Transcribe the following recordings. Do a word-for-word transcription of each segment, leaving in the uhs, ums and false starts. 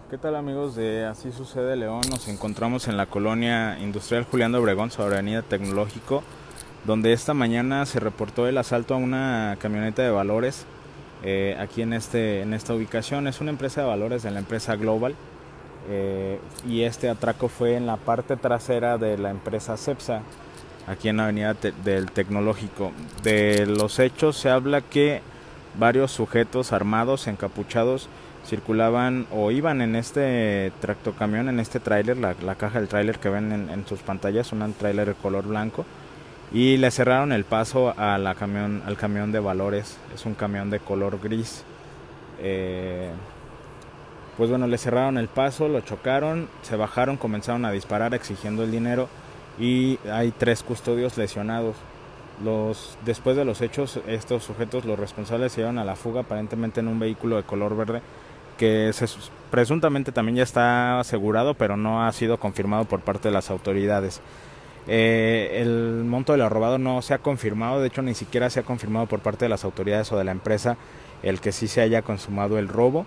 ¿Qué tal, amigos de Así Sucede León? Nos encontramos en la colonia industrial Julián de Obregón, sobre Avenida Tecnológico, donde esta mañana se reportó el asalto a una camioneta de valores eh, aquí en, este, en esta ubicación. Es una empresa de valores de la empresa Global eh, y este atraco fue en la parte trasera de la empresa Cepsa, aquí en la Avenida Te del Tecnológico. De los hechos se habla que varios sujetos armados, encapuchados, circulaban o iban en este tractocamión, en este tráiler, la, la caja del tráiler que ven en, en sus pantallas, un tráiler de color blanco, y le cerraron el paso a la camión, al camión de valores. Es un camión de color gris. Eh, pues bueno, le cerraron el paso, lo chocaron, se bajaron, comenzaron a disparar exigiendo el dinero y hay tres custodios lesionados. Los, después de los hechos, estos sujetos, los responsables, se llevaron a la fuga aparentemente en un vehículo de color verde que se, presuntamente también ya está asegurado, pero no ha sido confirmado por parte de las autoridades. Eh, el monto de lo robado no se ha confirmado, de hecho ni siquiera se ha confirmado por parte de las autoridades o de la empresa el que sí se haya consumado el robo,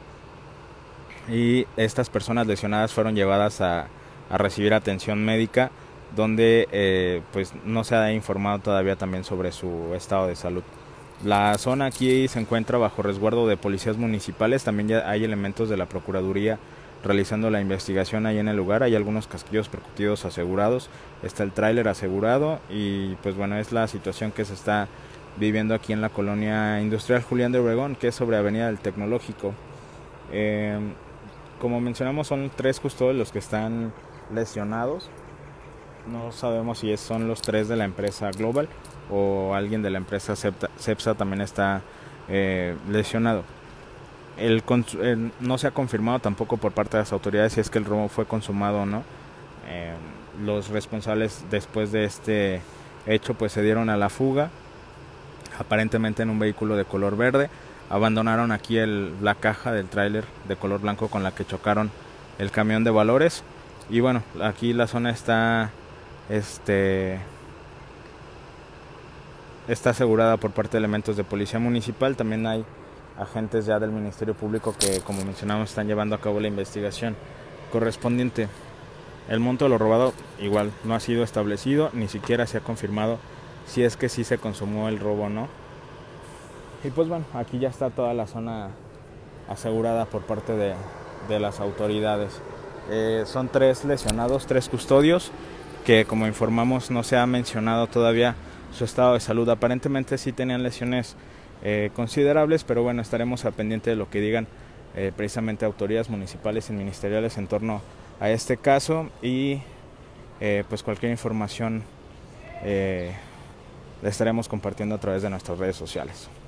y estas personas lesionadas fueron llevadas a, a recibir atención médica, donde eh, pues no se ha informado todavía también sobre su estado de salud. La zona aquí se encuentra bajo resguardo de policías municipales, también ya hay elementos de la Procuraduría realizando la investigación ahí en el lugar. Hay algunos casquillos percutidos asegurados, está el tráiler asegurado y pues bueno, es la situación que se está viviendo aquí en la colonia industrial Julián de Obregón, que es sobre Avenida del Tecnológico. Eh, como mencionamos, son tres custodios los que están lesionados. No sabemos si son los tres de la empresa Global o alguien de la empresa Cepsa también está eh, lesionado. El, el, no se ha confirmado tampoco por parte de las autoridades si es que el robo fue consumado o no. Eh, los responsables después de este hecho pues se dieron a la fuga, aparentemente en un vehículo de color verde. Abandonaron aquí el, la caja del tráiler de color blanco con la que chocaron el camión de valores. Y bueno, aquí la zona está este está asegurada por parte de elementos de policía municipal. También hay agentes ya del Ministerio Público que, como mencionamos, están llevando a cabo la investigación correspondiente. El monto de lo robado igual no ha sido establecido, ni siquiera se ha confirmado si es que sí se consumó el robo o no. Y pues bueno, aquí ya está toda la zona asegurada por parte de, de las autoridades. Eh, son tres lesionados, tres custodios, que como informamos no se ha mencionado todavía su estado de salud. Aparentemente sí tenían lesiones eh, considerables, pero bueno, estaremos al pendiente de lo que digan eh, precisamente autoridades municipales y ministeriales en torno a este caso, y eh, pues cualquier información eh, la estaremos compartiendo a través de nuestras redes sociales.